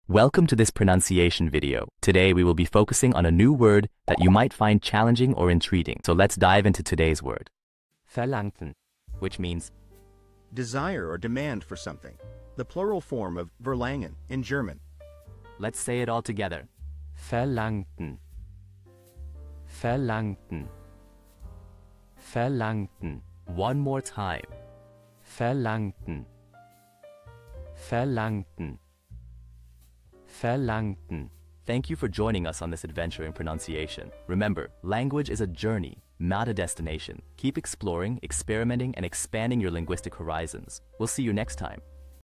Welcome to this pronunciation video. Today we will be focusing on a new word that you might find challenging or intriguing. So let's dive into today's word. Verlangten, which means desire or demand for something. The plural form of Verlangen in German. Let's say it all together. Verlangten. Verlangten. Verlangten. One more time. Verlangten. Verlangten. Verlangten. Thank you for joining us on this adventure in pronunciation. Remember, language is a journey, not a destination. Keep exploring, experimenting, and expanding your linguistic horizons. We'll see you next time.